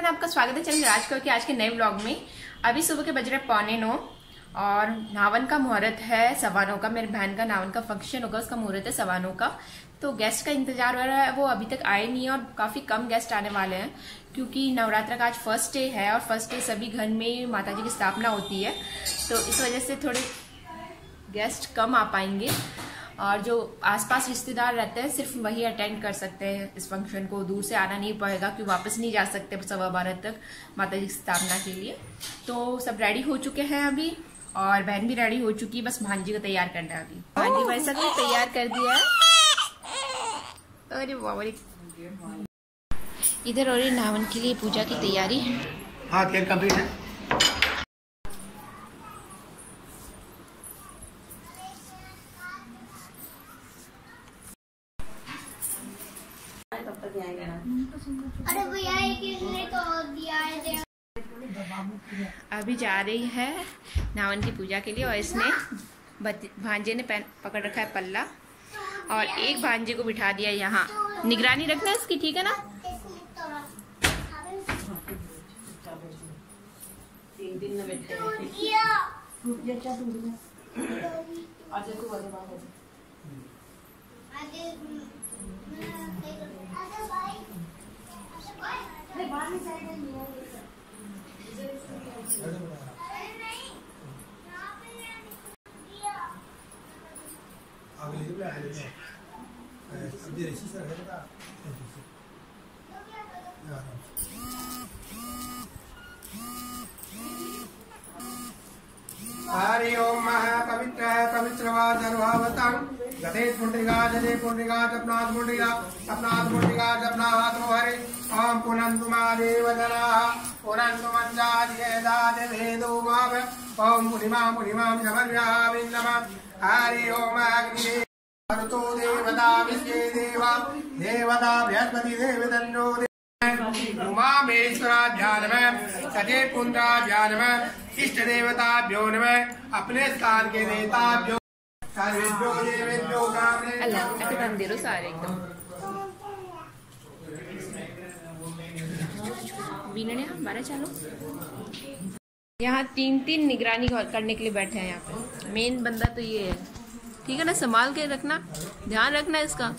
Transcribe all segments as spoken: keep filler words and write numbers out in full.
आपका स्वागत है चलिए राज के आज के नए व्लॉग में। अभी सुबह के बज रहे पौने नौ और नावन का मुहूर्त है सवा नौ का। मेरी बहन का नावन का फंक्शन होगा, उसका मुहूर्त है सवा नौ का। तो गेस्ट का इंतजार हो रहा है, वो अभी तक आए नहीं है और काफी कम गेस्ट आने वाले हैं क्योंकि नवरात्र का आज फर्स्ट डे है और फर्स्ट डे सभी घर में माता जी की स्थापना होती है, तो इस वजह से थोड़े गेस्ट कम आ पाएंगे और जो आसपास रिश्तेदार रहते हैं सिर्फ वही अटेंड कर सकते हैं इस फंक्शन को। दूर से आना नहीं पड़ेगा क्योंकि वापस नहीं जा सकते सवा बारह तक माता जी की स्थापना के लिए। तो सब रेडी हो चुके हैं अभी और बहन भी रेडी हो चुकी है, बस भांजी को तैयार करना है। अभी भांजी वैसा भी तैयार कर दिया है। अरे बाबा, इधर हो रही नावन के लिए पूजा की तैयारी। हाँ केक कंप्लीट है। अरे भैया किसने तो दिया है। अभी जा रही है नावन की पूजा के लिए और इसने भांजे ने पकड़ रखा है पल्ला और एक भांजे को बिठा दिया यहाँ। निगरानी रखना इसकी, ठीक है ना? हरि ओम महापवित्र पवित्रवाचर्भावतं गते पुंडरीका जते पुंडरीका जपनाथ पुंडरीका अपनाथ पुंडरीका जपनाथ हरे ओम पुनन्तु मा देवजनाः पुनन्तु मञ्जादियेदादि भेदो माव ओम मुनिमा मुनिमां जमर्यामिं नमः। हरि ओम अग्नि भरतो देवता विश्वे देवा देवता बृहस्पति देवतन्नो उमामेश्वराभ्यां नमः सचे पुंड्राभ्यां नमः इष्ट देवताभ्यो नमः अपने स्थान के देवताभ्यो सर्वेभ्यो देवेभ्यो कामने अल्लाह ऐसे बंदे रहो सारे एकदम। बीनने हम बारह चालो यहाँ तीन तीन निगरानी करने के लिए बैठे हैं। यहाँ पे मेन बंदा तो ये है, ठीक है ना? संभाल के रखना, ध्यान रखना इसका।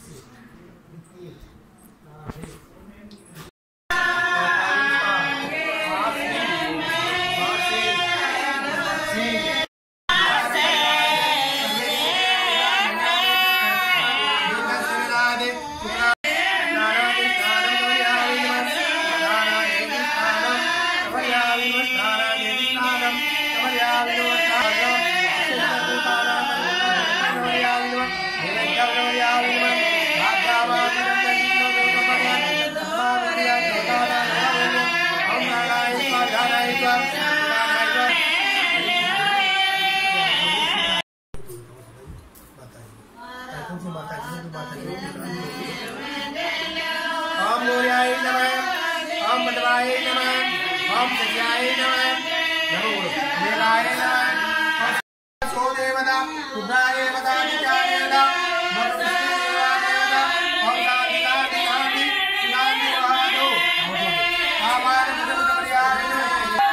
ओम मोर्याय नमः ओम मधवाय नमः ओम सत्याय नमः नमो नीलाय नमः सो देवता रुद्राय देवता नित्याय देवता मधुसूदनाय देवता ओम शांति शांति शांति शांति वादो आमान मुद्रियाय नमः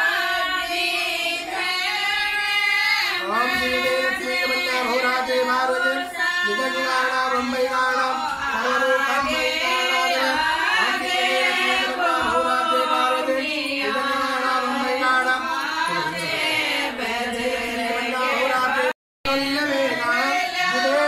ओम श्रीदेव श्री वल्लभ भौराते मारुते निगंगाना बंबईगाना सर्वलोकं वैगाना ओम श्रीदेव श्री वल्लभ भौराते मारुते निगंगाना बंबईगाना सर्वलोकं वैगाना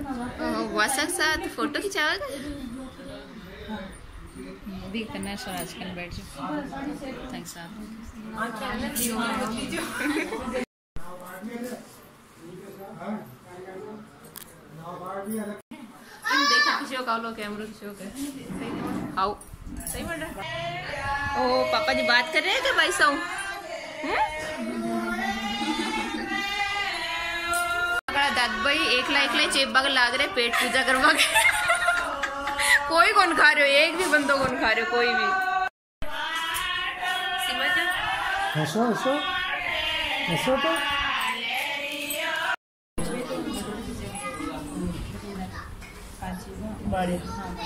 वसक साथ फोटो खिंचाओगे? देख करना है स्वराज कर बैठ जाओ। थैंक्स आप। देखो खिंचो का लो कैमरा खिंचो के आओ सही बोल रहा। ओ पापा जी बात कर रहे हैं क्या भाई सौ? दाद भाई एकला एकला चेप बाग लाग रहे पेट पूजा करवा के। कोई कौन खा रहे हो? एक भी बंदो कौन खा रहे हो? कोई भी ऐसो ऐसो ऐसो तो बड़े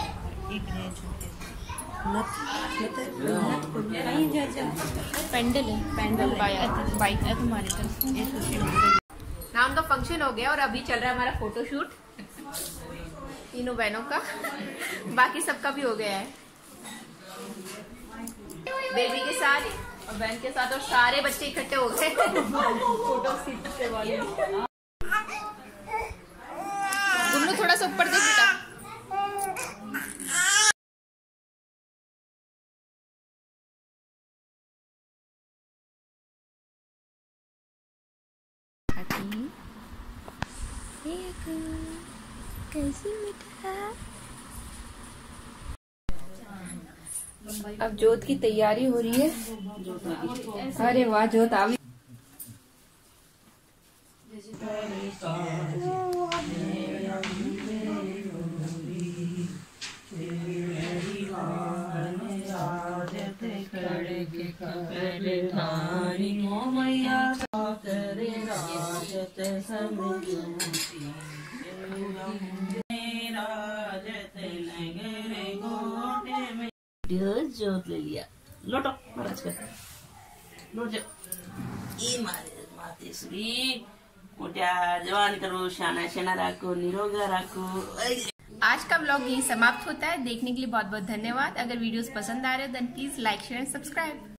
पेंडल है पेंडल बाइक है तुम्हारी तरफ। नाम का फंक्शन हो गया और अभी चल रहा है हमारा फोटोशूट तीनों बहनों का। बाकी सबका भी हो गया है बेबी के साथ और बहन के साथ और सारे बच्चे इकट्ठे हो गए फोटो खींचने वाले। तुम लोग थोड़ा सा ऊपर देख बेटा। कैसी मिठा। अब जोत की तैयारी हो रही है। अरे वाह जोत आ गई। जोत ले लिया लोटो महाराज का लोट जाओ। ये मारे माते श्री मोटा जवान करो शाना शाना रखो निरोगा रखो। आज का व्लॉग यही समाप्त होता है। देखने के लिए बहुत बहुत धन्यवाद। अगर वीडियोस पसंद आ रहे हो then please like share and subscribe.